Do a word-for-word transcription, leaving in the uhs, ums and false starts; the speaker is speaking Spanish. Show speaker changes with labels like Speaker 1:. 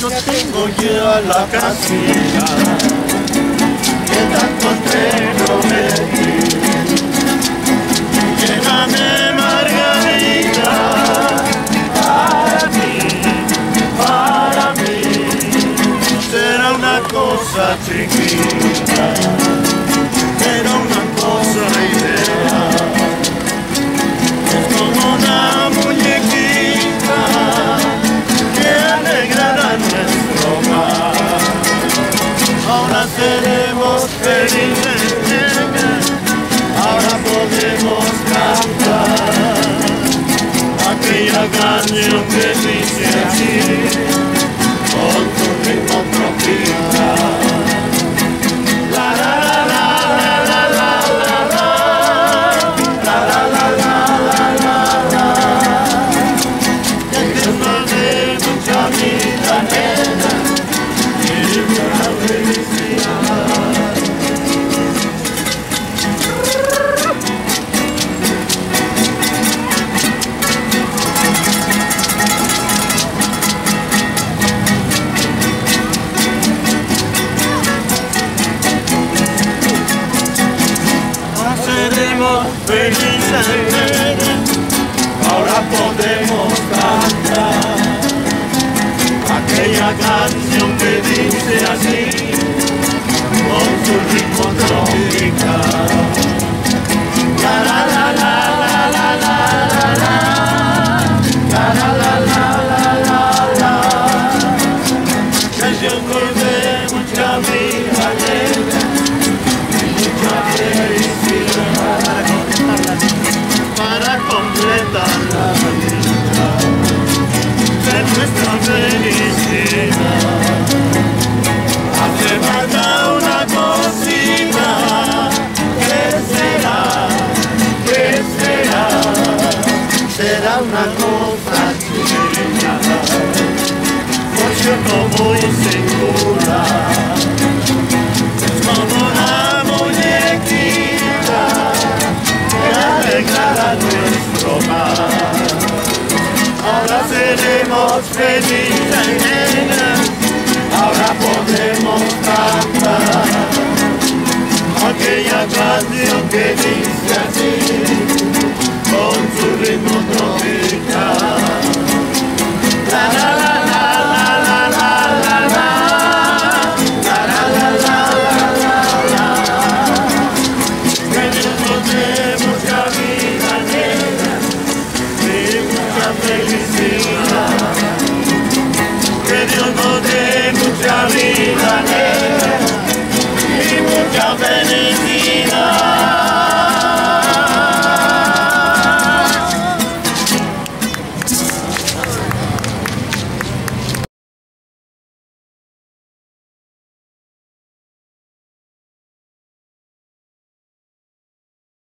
Speaker 1: tengo yo a la casilla, que tanto te prometí. Llévame, Margarita, para ti, para mí, será una cosa chiquita, pero una cosa ideal. Es como una muñequita que alegrará nuestro hogar. Ahora seremos felices, ahora podemos cantar aquella canción que dice así, con tu ritmo tropical. La la la la la la la la la la la la la. Que Dios nos dé mucha vida, nena, y mucha felicidad. Felices, ahora podemos cantar aquella canción que dice así, con su ritmo tropical. La la la la la la la la la la la la la. Canción de mucha vida, y mucha felicidad, para completar la vida de nuestra felicidad. Hace falta una cosita, ¿qué será? ¿Qué será? Será una cosa chiquita, por cierto muy singular. Es como una muñequita que alegrará nuestro hogar. Ahora seremos felices, nena, ahora podemos cantar aquella canción que dice así, con su ritmo tropical. La la la la la la la la la la la la la la. Que Dios nos dé mucha vida, nena, y mucha felicidad. Que Dios nos dé mucha vida, nena, y mucha felicidad.